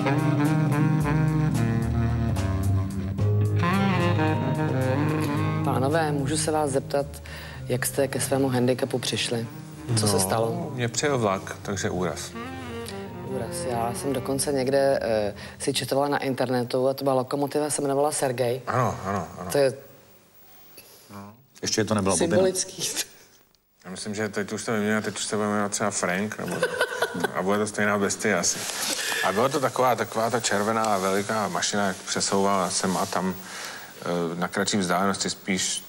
Pánové, můžu se vás zeptat, jak jste ke svému handicapu přišli? Co se stalo? Mě přijel vlak, takže úraz. Úraz. Já jsem dokonce někde si četovala na internetu a to byla lokomotiva, se jmenovala Sergej. Ano. To je ještě to nebyla symbolický. Já myslím, že teď už to vyměnila, teď už se bude jmenovat třeba Frank, nebo a bude to stejná bestie asi. A byla to taková ta červená veliká mašina, jak přesouvala sem a tam na kratší vzdálenosti spíš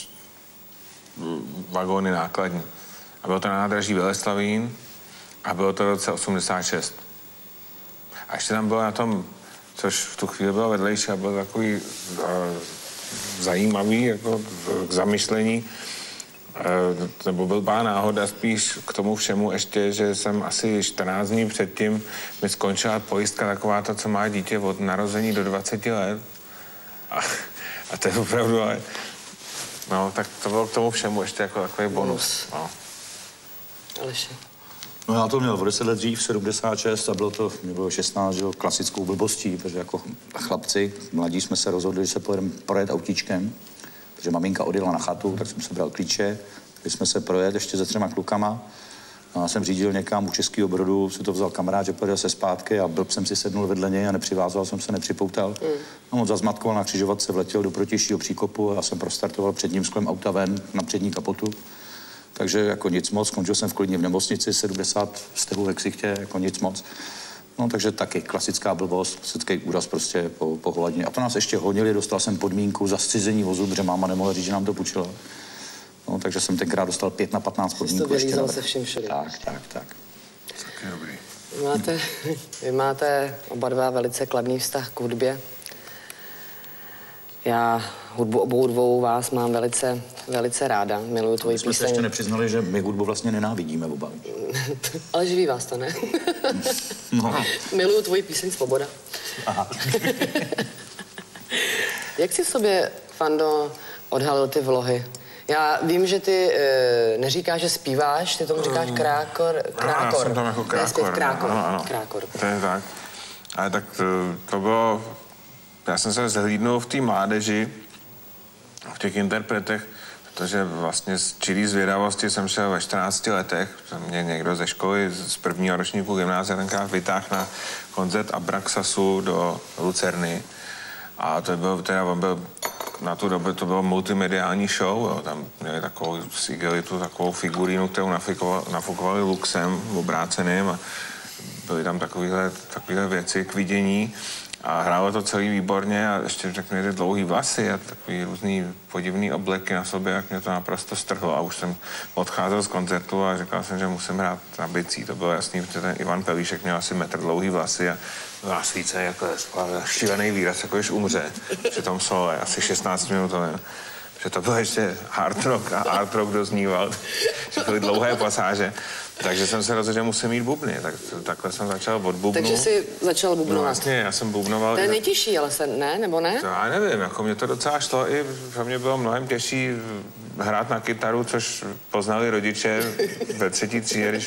vagóny nákladní. A bylo to na nádraží Veleslavín a bylo to v roce 86. A ještě tam bylo na tom, což v tu chvíli bylo vedlejší a bylo takový zajímavý jako k zamyšlení, nebo byla náhoda spíš k tomu všemu ještě, že jsem asi 14 dní předtím mi skončila pojistka taková ta, co má dítě od narození do 20 let. A to je opravdu, ale no, tak to bylo k tomu všemu ještě jako takový bonus. No. Aleši. No já to měl o 10 let dřív, 76, a mě bylo 16, že, klasickou blbostí, protože jako chlapci, mladí jsme se rozhodli, že se pojedeme projet autíčkem, protože maminka odjela na chatu, tak jsem se bral klíče, když jsme se projet ještě se 3 klukama. No, já jsem řídil někam u Českého Brodu, si to vzal kamarád, že pojede se zpátky a blb jsem si sednul vedle něj a nepřivázal jsem se, nepřipoutal. No, on zazmatkoval na křižovatce, vletěl do protějšího příkopu a já jsem prostartoval předním sklem auta ven na přední kapotu. Takže jako nic moc, skončil jsem v Klidně v nemocnici, 70 stehů ve ksichtě, jako nic moc. No, takže taky klasická blbost, klasický úraz prostě po hladině. A to nás ještě honili, dostal jsem podmínku za zcizení vozu, protože máma nemohla říct, že nám to půjčila. No, takže jsem tenkrát dostal 5 na 15 podmínku. Jsi to se vším všude. Tak. Taky dobrý. Vy máte oba dva velice kladný vztah k hudbě. Já hudbu obou dvou vás mám velice ráda. Miluju tvoji píseň. My jsme se ještě nepřiznali, že my hudbu vlastně nenávidíme oba. Ale živí vás to, ne? No. Miluju tvoji píseň Svoboda. Aha. Jak jsi v sobě, Fando, odhalil ty vlohy? Já vím, že ty neříkáš, že zpíváš, ty tomu říkáš krákor. No, já jsem tam jako krákor. Ano. Krákor. To je tak. Ale tak to bylo... Já jsem se zhlídnul v té mládeži, v těch interpretech, protože vlastně z čirý zvědavosti jsem šel ve 14 letech. Mě někdo ze školy z prvního ročníku gymnázia tenkrát vytáhl na koncert Abraxasu do Lucerny. A to byl teda, on byl na tu dobu, to bylo multimediální show, jo. Tam měli takovou sigelitu, takovou figurínu, kterou nafukovali luxem obráceným a byly tam takovéhle věci k vidění. A hrálo to celý výborně a ještě tak měli dlouhý vlasy a takový různý podivný obleky na sobě, jak mě to naprosto strhlo. A už jsem odcházel z koncertu a říkal jsem, že musím hrát na bicí. To bylo jasný, protože ten Ivan Pelíšek měl asi metr dlouhý vlasy a vlásvíce jako šílený výraz, jako když umře. Při tom solo, asi 16 minutovém. Že to bylo ještě hard rock a hard rock dozníval, že byly dlouhé pasáže. Takže jsem se rozhodl, že musím mít bubny, takhle jsem začal od bubnu. Takže jsi začal bubnovat. No vlastně, já jsem bubnoval. To je nejtěžší, ale ne, nebo ne? To já nevím, jako mě to docela šlo i, pro mě bylo mnohem těžší hrát na kytaru, což poznali rodiče ve 3. třídě, když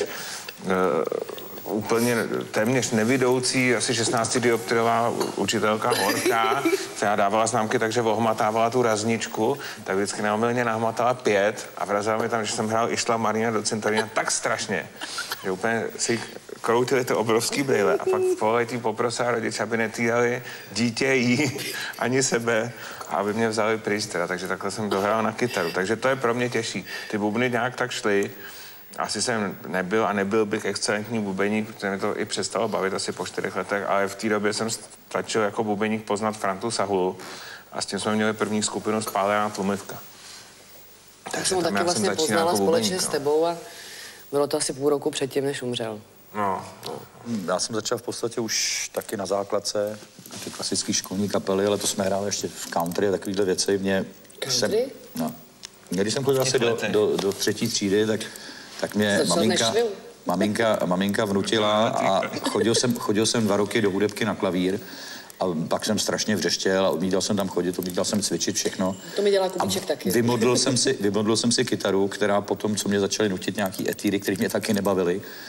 úplně téměř nevidoucí, asi 16dioptrová učitelka Horká, která dávala známky, takže ohmatávala tu razničku, tak vždycky neomylně nahmatala 5 a vrazila mi tam, že jsem hrál Išla Marina do cintorína tak strašně, že úplně si kroutili ty obrovský brýle a pak v pololetí poprosila rodiče, aby netýdali dítě jí ani sebe a aby mě vzali pryč teda, takže takhle jsem dohrál na kytaru, takže to je pro mě těžší. Ty bubny nějak tak šly. Asi jsem nebyl bych excelentní bubeník, protože mi to i přestalo bavit asi po 4 letech, ale v té době jsem stačil jako bubeník poznat Frantu Sahulu a s tím jsme měli první skupinu Spálená tlumivka. Tak jsem taky vlastně poznala jako společně s tebou a bylo to asi půl roku předtím, než umřel. No. Já jsem začal v podstatě už taky na základce, ty klasické školní kapely, ale to jsme hráli ještě v country a takovýhle věci. Country? Když jsem chodil asi do 3. třídy, tak mě maminka vnutila a chodil jsem 2 roky do hudebky na klavír a pak jsem strašně vřeštěl a odmítal jsem tam chodit, odmítal jsem cvičit všechno. To mi dělá Kubíček taky. Vymodlil jsem si kytaru, která potom, co mě začaly nutit nějaký etíry, které mě taky nebavily,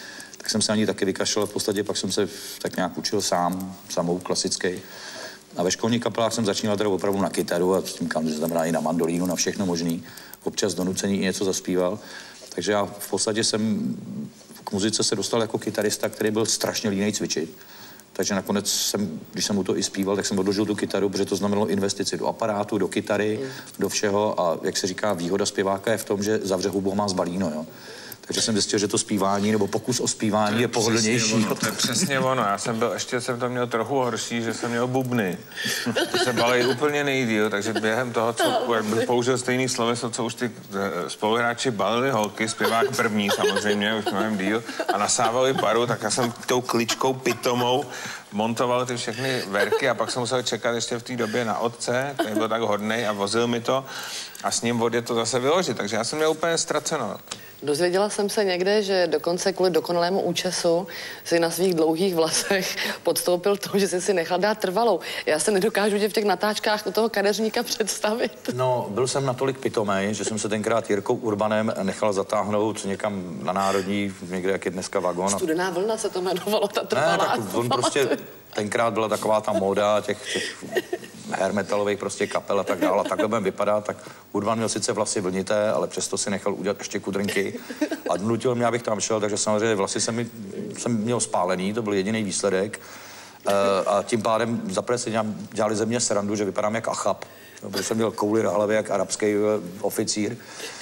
tak jsem se na ní taky vykašlal. V podstatě pak jsem se tak nějak učil samou klasický. A ve školních kapelách jsem začínal teda opravdu na kytaru a s tím znamená i na mandolínu, na všechno možný. Občas do nucení i něco zaspíval. Takže já v podstatě jsem k muzice se dostal jako kytarista, který byl strašně línej cvičit. Takže nakonec když jsem mu to i zpíval, tak jsem odložil tu kytaru, protože to znamenalo investici do aparátu, do kytary, do všeho. A jak se říká, výhoda zpěváka je v tom, že zavře hubu, má zbalíno, jo. Takže jsem zjistil, že to zpívání nebo pokus o zpívání je pohodlnější. To je přesně ono. Já jsem byl, ještě jsem to měl trochu horší, že jsem měl bubny. To se balí úplně nejdýl, takže během toho, co jak bych použil stejný sloveso, co už ty spoluhráči balili holky, zpěvák první samozřejmě, už mnohem díl, a nasávali paru, tak já jsem tou kličkou pitomou montoval ty všechny verky a pak jsem musel čekat ještě v té době na otce, který byl tak hodnej a vozil mi to a s ním vodě to zase vyložit, takže já jsem měl úplně ztraceno. Dozvěděla jsem se někde, že dokonce kvůli dokonalému účesu si na svých dlouhých vlasech podstoupil to, že jsi si nechal dát trvalou. Já se nedokážu tě v těch natáčkách u toho kadeřníka představit. No, byl jsem natolik pitomej, že jsem se tenkrát Jirkou Urbanem nechal zatáhnout někam na Národní, někde jak je dneska Vagon. Studená vlna se to jmenovalo, ta trvalá. Ne, tak on prostě tenkrát byla taková ta móda těch hair metalových prostě kapel a tak dále. A takhle budem vypadat, tak Urban měl sice vlasy vlnité, ale přesto si nechal udělat ještě kudrnky a nutil mě, abych tam šel, takže samozřejmě vlasy jsem měl spálený, to byl jediný výsledek. A tím pádem zaprvé si dělali ze mě srandu, že vypadám jak Achab. Protože jsem měl kouli na hlavě jak arabský oficír.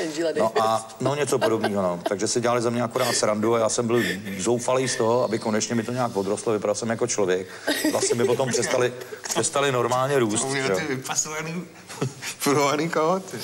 No něco podobného, no. Takže si dělali ze mě akorát srandu a já jsem byl zoufalý z toho, aby konečně mi to nějak odrostlo, vypadal jsem jako člověk. Vlastně mi potom přestali normálně růst. To měl ty vypasovaný, furovaný kohoty.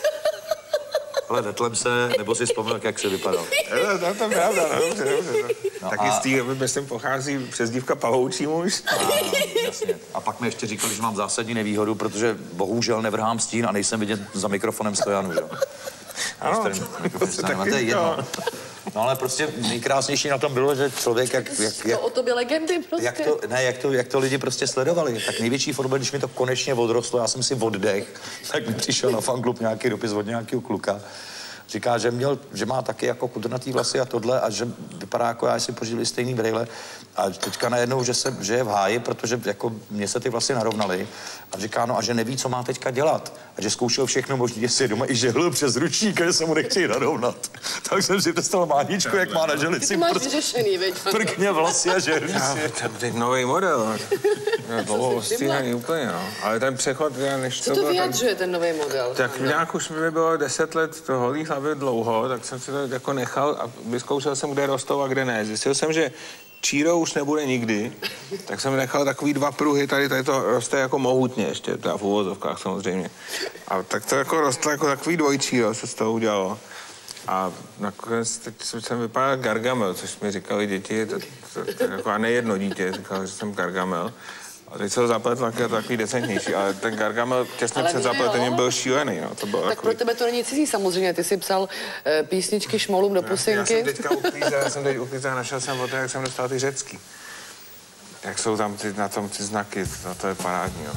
Ale netlem se, nebo si vzpomněl, jak se vypadal. To je pravda, dobře. No taky z té doby myslím pochází přezdívka Pavoučí muž. Jasně. A pak mi ještě říkali, že mám zásadní nevýhodu, protože bohužel nevrhám stín a nejsem vidět za mikrofonem Stojanu, jo. Ano, to je jedno. No ale prostě nejkrásnější na tom bylo, že člověk jak to o tobě legendy prostě. Jak to lidi prostě sledovali. Tak největší fotbal, když mi to konečně odrostlo, já jsem si oddech, tak mi přišel na fanklub nějaký dopis od nějakého kluka. Říká, že má taky jako kudrnatý vlasy a tohle a že vypadá jako já, si požili stejný brejle. A teďka najednou, že je v háji, protože jako mně se ty vlasy narovnaly. A říká, no a že neví, co má teďka dělat. A že zkoušel všechno možné, že si doma i žehlil přes ručník, že se mu nechtějí narovnat. Tak jsem si představil Máničku, jak má na želici. Ty máš vyřešený, veď. Prkně vlasy a žehlí si. Teď nový model. Dlouho ostříhaný úplně, no. Ale ten přechod, než co to vyjadřuje, ten nový model? Tak nějak už mi bylo 10 let to holý hlavy dlouho, tak jsem si to jako nechal a vyzkoušel jsem, kde rostou a kde ne. Zjistil jsem, že čírou už nebude nikdy, tak jsem nechal takový 2 pruhy, tady to roste jako mohutně ještě, teda v uvozovkách samozřejmě. A tak to jako rostlo jako takový dvojčíro, se z toho udělalo. A nakonec teď jsem vypadal Gargamel, což mi říkali děti, to jako a nejedno dítě říkalo, že jsem Gargamel. A teď se ho zapletl, tak je to takový decentnější, ale ten Gargamel těsně před zapletením byl šílený, no, to bylo tak takový... pro tebe to není cizí samozřejmě, ty jsi psal písničky šmolům do pusinky. Já jsem teďka uklízel a našel jsem o to, jak jsem dostal ty řecky. Jak jsou tam na tom ty znaky, to je parádní, jo.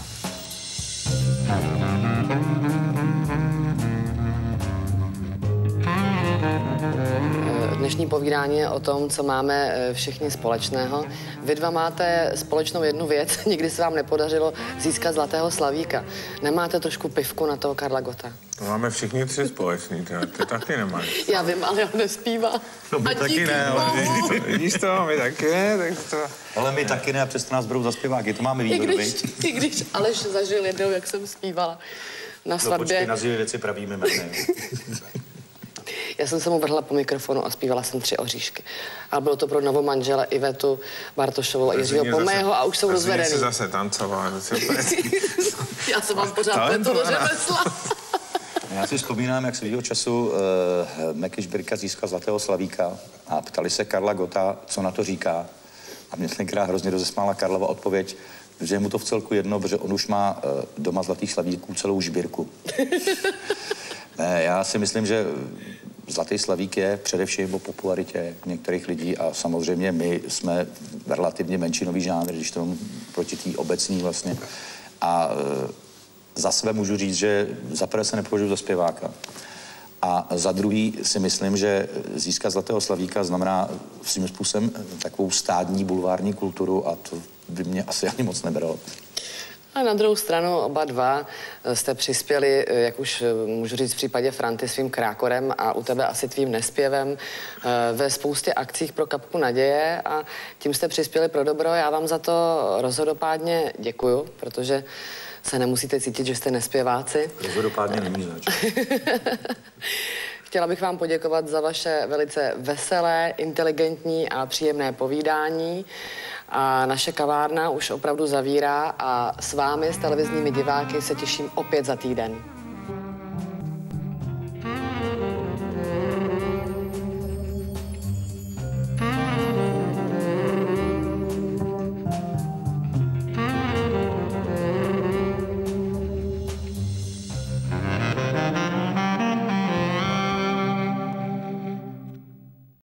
Dnešní povídání je o tom, co máme všichni společného. Vy dva máte společnou jednu věc, nikdy se vám nepodařilo získat Zlatého Slavíka. Nemáte trošku pivku na toho Karla Gotta? To máme všichni 3 společný, ty taky nemáš. Já vím, ale on nespívá. No my taky ne, ale vidíš to, my taky ne, tak to... Ale my taky ne a přesto nás berou za zpěváky, to máme výhodu, I když Aleš zažil jednou, jak jsem zpívala na svatbě. No počkej, nazývej věci pravými jmény. Já jsem se mu vrhla po mikrofonu a zpívala jsem 3 oříšky. Ale bylo to pro novomanžele Ivetu Bartošovou a Jiřího Pomého a už jsou rozvedený. Jsi zase tancovala. Já jsem vám pořád pletu do řemesla. Já si vzpomínám, jak svýho času Meky Žbirka získal Zlatého Slavíka a ptali se Karla Gotta, co na to říká. A mě tenkrát hrozně rozesmála Karlova odpověď, že je mu to v celku jedno, protože on už má doma Zlatých Slavíků celou žbírku. Já si myslím, že Zlatý Slavík je především o popularitě některých lidí a samozřejmě my jsme relativně menšinový žánr, když to proti té obecní vlastně. A za sebe můžu říct, že zaprvé se nepovažuji za zpěváka. A za druhý si myslím, že získat Zlatého slavíka znamená svým způsobem takovou stádní bulvární kulturu a to by mě asi ani moc nebralo. A na druhou stranu oba dva jste přispěli, jak už můžu říct v případě Franty, svým krákorem a u tebe asi tvým nespěvem ve spoustě akcích pro Kapku naděje a tím jste přispěli pro dobro. Já vám za to rozhodopádně děkuju, protože se nemusíte cítit, že jste nespěváci. Rozhodopádně není zač. Chtěla bych vám poděkovat za vaše velice veselé, inteligentní a příjemné povídání. A naše kavárna už opravdu zavírá a s vámi, s televizními diváky, se těším opět za týden.